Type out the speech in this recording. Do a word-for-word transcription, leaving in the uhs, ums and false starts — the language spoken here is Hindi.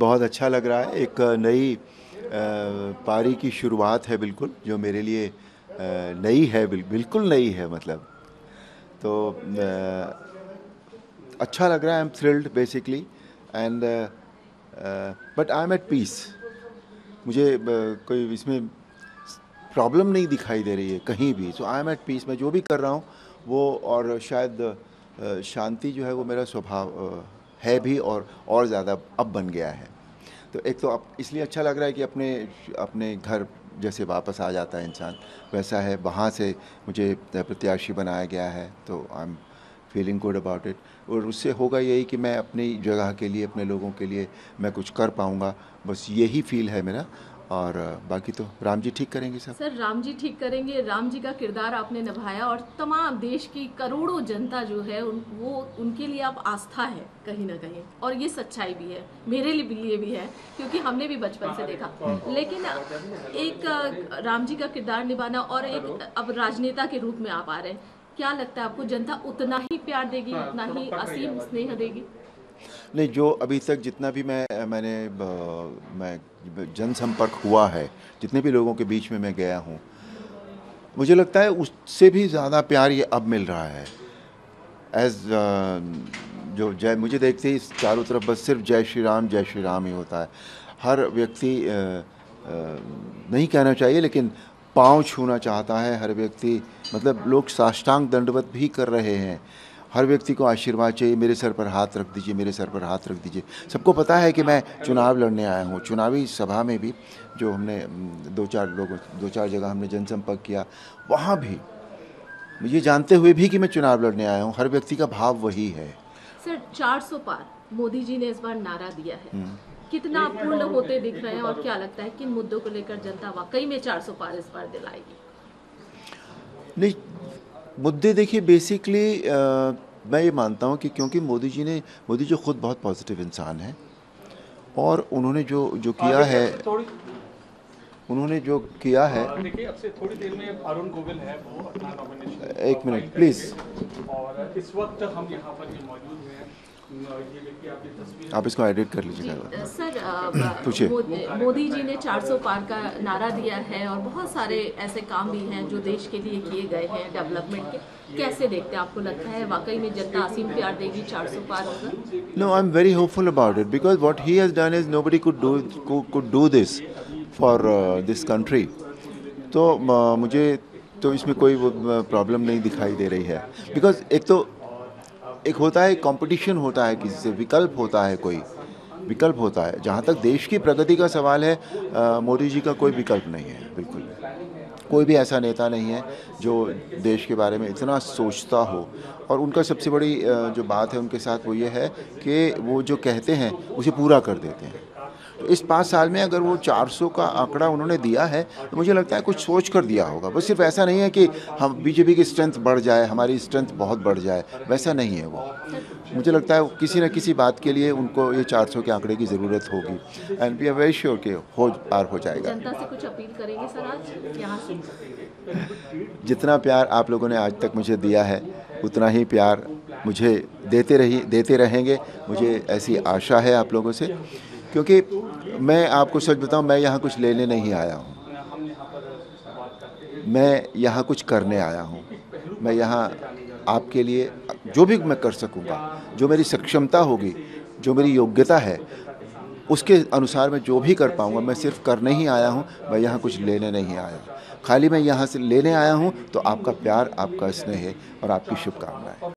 बहुत अच्छा लग रहा है। एक नई अ, पारी की शुरुआत है बिल्कुल, जो मेरे लिए अ, नई है, बिल बिल्कुल नई है मतलब। तो अ, अच्छा लग रहा है। I am thrilled basically and but I am at peace. मुझे अ, कोई इसमें प्रॉब्लम नहीं दिखाई दे रही है कहीं भी। So I am at peace. मैं जो भी कर रहा हूँ वो, और शायद अ, शांति जो है वो मेरा स्वभाव अ, है भी, और और ज़्यादा अब बन गया है। तो एक तो अब इसलिए अच्छा लग रहा है कि अपने अपने घर जैसे वापस आ जाता है इंसान, वैसा है। वहाँ से मुझे प्रत्याशी बनाया गया है, तो I am feeling good about it. और उससे होगा यही कि मैं अपनी जगह के लिए, अपने लोगों के लिए मैं कुछ कर पाऊँगा, बस यही फील है मेरा। और बाकी तो राम जी ठीक करेंगे सब। सर, राम जी ठीक करेंगे। राम जी का किरदार आपने निभाया और तमाम देश की करोड़ों जनता जो है उन, वो उनके लिए आप आस्था है कहीं ना कहीं, और ये सच्चाई भी है, मेरे लिए भी है, क्योंकि हमने भी बचपन से देखा। लेकिन एक राम जी का किरदार निभाना और एक अब राजनेता के रूप में आप आ रहे हैं, क्या लगता है आपको जनता उतना ही प्यार देगी, उतना ही असीम स्नेह देगी? नहीं, जो अभी तक जितना भी मैं मैंने ब- मैं जनसंपर्क हुआ है, जितने भी लोगों के बीच में मैं गया हूँ, मुझे लगता है उससे भी ज़्यादा प्यार ये अब मिल रहा है। एज जो जय, मुझे देखते ही चारों तरफ बस सिर्फ जय श्री राम, जय श्री राम ही होता है। हर व्यक्ति अ, अ, नहीं कहना चाहिए, लेकिन पाँव छूना चाहता है हर व्यक्ति। मतलब लोग साष्टांग दंडवत भी कर रहे हैं। हर व्यक्ति को आशीर्वाद चाहिए, मेरे सर पर हाथ रख दीजिए, मेरे सर पर हाथ रख दीजिए। सबको पता है कि मैं चुनाव लड़ने आया हूँ। चुनावी सभा में भी जो हमने अम, दो चार लोगों दो चार जगह हमने जनसंपर्क किया, वहाँ भी ये जानते हुए भी कि मैं चुनाव लड़ने आया हूँ, हर व्यक्ति का भाव वही है। सर, चार सौ पार मोदी जी ने इस बार नारा दिया है, कितना पूर्ण होते दिख रहे हैं, और क्या लगता है किन मुद्दों को लेकर जनता वाकई में चार सौ पार इस बार दिलाएगी? नहीं, मुद्दे देखिए बेसिकली मैं ये मानता हूँ कि क्योंकि मोदी जी ने मोदी जी खुद बहुत पॉजिटिव इंसान हैं, और उन्होंने जो जो किया है, उन्होंने जो किया है। देखिए, अब से थोड़ी देर में अरुण गोविल है, वो अपना नॉमिनेशन एक फाइल मिनट प्लीज़, करेंगे और इस वक्त हम यहाँ पर ये मौजूद हैं। ये देखिए, आपकी तस्वीर आप इसको एडिट कर जी लीजिएगा। सर, अ, पूछिए। मोदी मोदी जी ने चार सौ पार का नारा दिया है और बहुत सारे ऐसे काम भी हैं जो देश के लिए किए गए हैं डेवलपमेंट के। कैसे देखते हैं, आपको लगता है वाकई में जनता असीम प्यार देगी चार सौ पार होगा? No, I'm very hopeful about it because what he has done is nobody could do could, could do this for uh, this country. तो uh, मुझे तो इसमें कोई प्रॉब्लम नहीं दिखाई दे रही है। बिकॉज एक तो एक होता है कंपटीशन, होता है किसी से, विकल्प होता है, कोई विकल्प होता है। जहाँ तक देश की प्रगति का सवाल है, अ, मोदी जी का कोई विकल्प नहीं है, बिल्कुल भी। कोई भी ऐसा नेता नहीं है जो देश के बारे में इतना सोचता हो। और उनका सबसे बड़ी अ, जो बात है उनके साथ वो ये है कि वो जो कहते हैं उसे पूरा कर देते हैं। तो इस पाँच साल में अगर वो चार सौ का आंकड़ा उन्होंने दिया है, तो मुझे लगता है कुछ सोच कर दिया होगा। बस सिर्फ ऐसा नहीं है कि हम बीजेपी की स्ट्रेंथ बढ़ जाए, हमारी स्ट्रेंथ बहुत बढ़ जाए, वैसा नहीं है वो। मुझे लगता है किसी न किसी बात के लिए उनको ये चार सौ के आंकड़े की ज़रूरत होगी, and we are very sure कि हो पार हो जाएगा। जनता से कुछ अपील करेंगे सर आज यहाँ से? जितना प्यार आप लोगों ने आज तक मुझे दिया है, उतना ही प्यार मुझे देते रही देते रहेंगे। मुझे ऐसी आशा है आप लोगों से, क्योंकि मैं आपको सच बताऊं, मैं यहाँ कुछ लेने नहीं आया हूँ, मैं यहाँ कुछ करने आया हूँ। मैं यहाँ आपके लिए जो भी मैं कर सकूँगा, जो मेरी सक्षमता होगी, जो मेरी योग्यता है, उसके अनुसार मैं जो भी कर पाऊँगा। मैं सिर्फ करने ही आया हूँ, मैं यहाँ कुछ लेने नहीं आया। खाली मैं यहाँ से लेने आया हूँ तो आपका प्यार, आपका स्नेह और आपकी शुभकामनाएं।